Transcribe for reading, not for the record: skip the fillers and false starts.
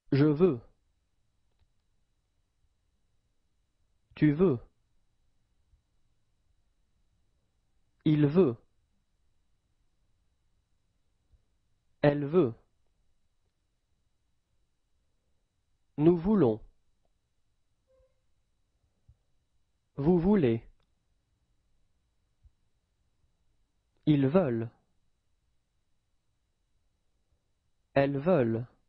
Je veux. Tu veux. Il veut. Elle veut. Nous voulons. Vous voulez. Ils veulent. Elles veulent.